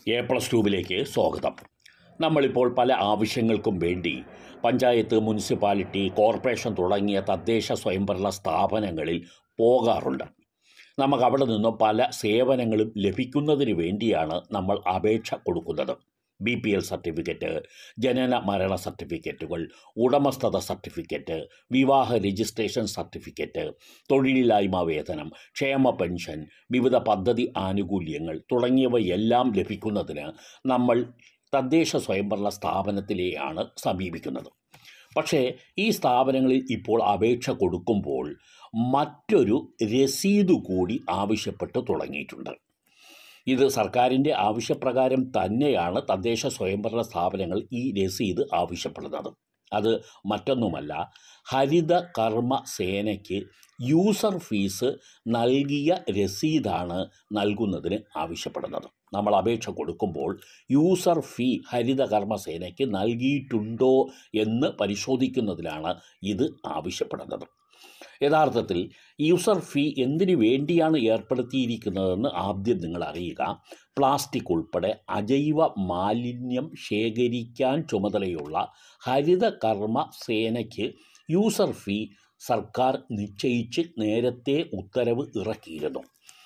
A+2 സ്വാഗതം. നമ്മളിപ്പോൾ പല ആവശ്യങ്ങൾക്കും വേണ്ടി പഞ്ചായത്ത്, മുനിസിപ്പാലിറ്റി, കോർപ്പറേഷൻ തുടങ്ങിയ തദ്ദേശ സ്വയംഭരണ സ്ഥാപനങ്ങളിൽ പോകാറുണ്ട്. നമുക്ക് അവിടെ നിന്നും പല സേവനങ്ങളും ലഭിക്കുന്നതിന് വേണ്ടിയാണ് നമ്മൾ അപേക്ഷ കൊടുക്കുന്നത്. BPL സർട്ടിഫിക്കറ്റ്, ജനന മരണ സർട്ടിഫിക്കറ്റുകൾ, ഉടമസ്ഥത സർട്ടിഫിക്കറ്റ്, വിവാഹ രജിസ്ട്രേഷൻ സർട്ടിഫിക്കറ്റ്, തൊഴിലില്ലായ്മ വേതനം, ക്ഷേമ പെൻഷൻ, വിവിധ പദ്ധതി ആനുകൂല്യങ്ങൾ തുടങ്ങിയവയെല്ലാം ലഭിക്കുന്നതിന് നമ്മൾ തദ്ദേശ സ്വയംഭരണ സ്ഥാപനത്തിലെയാണ് സമീപിക്കുന്നത്. പക്ഷേ ഈ സ്ഥാപനങ്ങളിൽ ഇപ്പോൾ അപേക്ഷ കൊടുക്കുമ്പോൾ മറ്റൊരു രസീത് കൂടി ആവശ്യപ്പെട്ട് തുടങ്ങിയിട്ടുണ്ട്. ഇത് സർക്കാരിൻ്റെ ആവശ്യപ്രകാരം തന്നെയാണ് തദ്ദേശ സ്വയംഭരണ സ്ഥാപനങ്ങൾ ഈ രസീത് ആവശ്യപ്പെടുന്നത്. അത് മറ്റൊന്നുമല്ല, ഹരിത കർമ്മസേനയ്ക്ക് യൂസർ ഫീസ് നൽകിയ രസീതാണ് നൽകുന്നതിന് ആവശ്യപ്പെടുന്നത്. നമ്മൾ അപേക്ഷ കൊടുക്കുമ്പോൾ യൂസർ ഫീ ഹരിത കർമ്മസേനയ്ക്ക് നൽകിയിട്ടുണ്ടോ എന്ന് പരിശോധിക്കുന്നതിനാണ് ഇത് ആവശ്യപ്പെടുന്നത്. യഥാർത്ഥത്തിൽ യൂസർ ഫീ എന്തിനു വേണ്ടിയാണ് ഏർപ്പെടുത്തിയിരിക്കുന്നതെന്ന് ആദ്യം നിങ്ങൾ അറിയുക. പ്ലാസ്റ്റിക് ഉൾപ്പെടെ അജൈവ മാലിന്യം ശേഖരിക്കാൻ ചുമതലയുള്ള ഹരിത കർമ്മ സേനയ്ക്ക് യൂസർ ഫീ സർക്കാർ നിശ്ചയിച്ച് നേരത്തെ ഉത്തരവ് ഇറക്കിയിരുന്നു.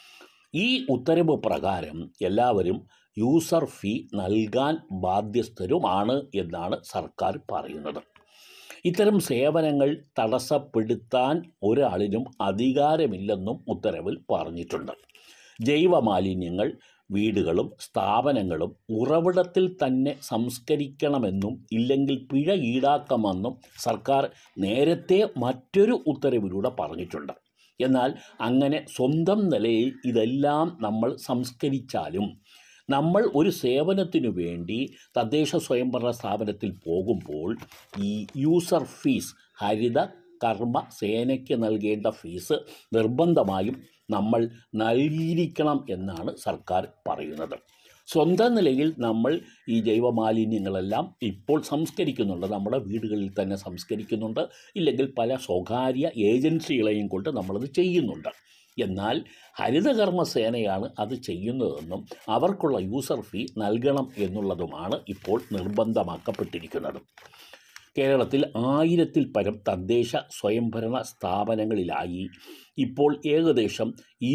ഈ ഉത്തരവ് പ്രകാരം എല്ലാവരും യൂസർ ഫീ നൽകാൻ ബാധ്യസ്ഥരുമാണ് എന്നാണ് സർക്കാർ പറയുന്നത്. ഇത്തരം സേവനങ്ങൾ തടസ്സപ്പെടുത്താൻ ഒരാളിനും അധികാരമില്ലെന്നും ഉത്തരവിൽ പറഞ്ഞിട്ടുണ്ട്. ജൈവ മാലിന്യങ്ങൾ വീടുകളും സ്ഥാപനങ്ങളും ഉറവിടത്തിൽ തന്നെ സംസ്കരിക്കണമെന്നും ഇല്ലെങ്കിൽ പിഴ ഈടാക്കാമെന്നും സർക്കാർ നേരത്തെ മറ്റൊരു ഉത്തരവിലൂടെ പറഞ്ഞിട്ടുണ്ട്. എന്നാൽ അങ്ങനെ സ്വന്തം നിലയിൽ ഇതെല്ലാം നമ്മൾ സംസ്കരിച്ചാലും നമ്മൾ ഒരു സേവനത്തിനു വേണ്ടി തദ്ദേശ സ്വയംഭരണ സ്ഥാപനത്തിൽ പോകുമ്പോൾ ഈ യൂസർ ഫീസ്, ഹരിത കർമ്മ സേനയ്ക്ക് നൽകേണ്ട ഫീസ് നിർബന്ധമായും നമ്മൾ നൽകിയിരിക്കണം എന്നാണ് സർക്കാർ പറയുന്നത്. സ്വന്തം നിലയിൽ നമ്മൾ ഈ ജൈവമാലിന്യങ്ങളെല്ലാം ഇപ്പോൾ സംസ്കരിക്കുന്നുണ്ട്. നമ്മുടെ വീടുകളിൽ തന്നെ സംസ്കരിക്കുന്നുണ്ട്, ഇല്ലെങ്കിൽ പല സ്വകാര്യ ഏജൻസികളെയും കൊണ്ട് നമ്മളത് ചെയ്യുന്നുണ്ട്. എന്നാൽ ഹരിതകർമ്മസേനയാണ് അത് ചെയ്യുന്നതെന്നും അവർക്കുള്ള യൂസർ ഫീ നൽകണം എന്നുള്ളതുമാണ് ഇപ്പോൾ നിർബന്ധമാക്കപ്പെട്ടിരിക്കുന്നത്. കേരളത്തിൽ 1000-ൽ പരം തദ്ദേശ സ്വയംഭരണ സ്ഥാപനങ്ങളിലായി ഇപ്പോൾ ഏകദേശം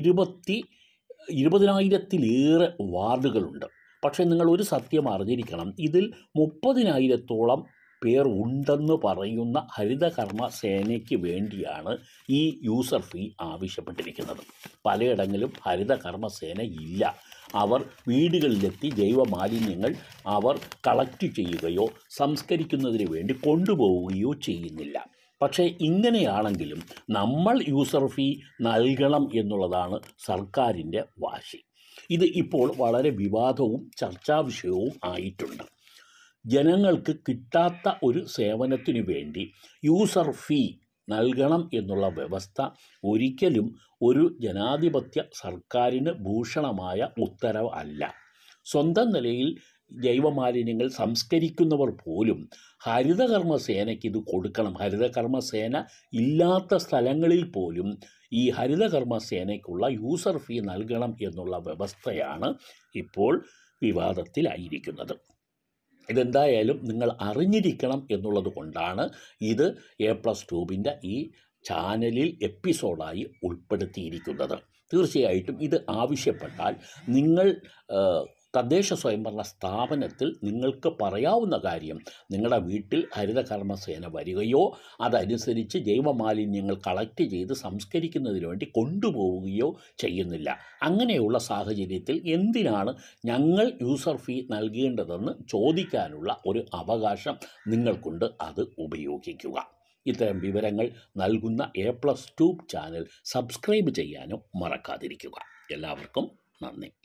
20,000-ലേറെ വാർഡുകളുണ്ട്. പക്ഷേ നിങ്ങൾ ഒരു സത്യം അറിഞ്ഞിരിക്കണം, ഇതിൽ 30,000-ഓളം പേർ ഉണ്ടെന്ന് പറയുന്ന ഹരിത കർമ്മ സേനയ്ക്ക് വേണ്ടിയാണ് ഈ യൂസർ ഫീ ആവശ്യപ്പെട്ടിരിക്കുന്നത്. പലയിടങ്ങളിലും ഹരിത കർമ്മസേന ഇല്ല. അവർ വീടുകളിലെത്തി ജൈവ മാലിന്യങ്ങൾ അവർ കളക്ട് ചെയ്യുകയോ സംസ്കരിക്കുന്നതിന് വേണ്ടി കൊണ്ടുപോവുകയോ ചെയ്യുന്നില്ല. പക്ഷേ ഇങ്ങനെയാണെങ്കിലും നമ്മൾ യൂസർ ഫീ നൽകണം എന്നുള്ളതാണ് സർക്കാരിൻ്റെ വാശി. ഇത് ഇപ്പോൾ വളരെ വിവാദവും ചർച്ചാ വിഷയവും ആയിട്ടുണ്ട്. ജനങ്ങൾക്ക് കിട്ടാത്ത ഒരു സേവനത്തിനു വേണ്ടി യൂസർ ഫീ നൽകണം എന്നുള്ള വ്യവസ്ഥ ഒരിക്കലും ഒരു ജനാധിപത്യ സർക്കാരിന് ഭൂഷണമായ ഉത്തരവ് അല്ല. സ്വന്തം നിലയിൽ ജൈവമാലിന്യങ്ങൾ സംസ്കരിക്കുന്നവർ പോലും ഹരിതകർമ്മസേനയ്ക്ക് ഇത് കൊടുക്കണം. ഹരിതകർമ്മസേന ഇല്ലാത്ത സ്ഥലങ്ങളിൽ പോലും ഈ ഹരിതകർമ്മസേനയ്ക്കുള്ള യൂസർ ഫീ നൽകണം എന്നുള്ള വ്യവസ്ഥയാണ് ഇപ്പോൾ വിവാദത്തിലായിരിക്കുന്നത്. ഇതെന്തായാലും നിങ്ങൾ അറിഞ്ഞിരിക്കണം എന്നുള്ളത് കൊണ്ടാണ് ഇത് A+2 ഈ ചാനലിൽ എപ്പിസോഡായി ഉൾപ്പെടുത്തിയിരിക്കുന്നത്. തീർച്ചയായിട്ടും ഇത് ആവശ്യപ്പെട്ടാൽ നിങ്ങൾ തദ്ദേശ സ്വയംഭരണ സ്ഥാപനത്തിൽ നിങ്ങൾക്ക് പറയാവുന്ന കാര്യം, നിങ്ങളുടെ വീട്ടിൽ ഹരിത കർമ്മസേന വരികയോ അതനുസരിച്ച് ജൈവമാലിന്യങ്ങൾ കളക്ട് ചെയ്ത് സംസ്കരിക്കുന്നതിന് വേണ്ടി കൊണ്ടുപോവുകയോ ചെയ്യുന്നില്ല. അങ്ങനെയുള്ള സാഹചര്യത്തിൽ എന്തിനാണ് ഞങ്ങൾ യൂസർ ഫീ നൽകേണ്ടതെന്ന് ചോദിക്കാനുള്ള ഒരു അവകാശം നിങ്ങൾക്കുണ്ട്. അത് ഉപയോഗിക്കുക. ഇത്തരം വിവരങ്ങൾ നൽകുന്ന A+2 ചാനൽ സബ്സ്ക്രൈബ് ചെയ്യാനും മറക്കാതിരിക്കുക. എല്ലാവർക്കും നന്ദി.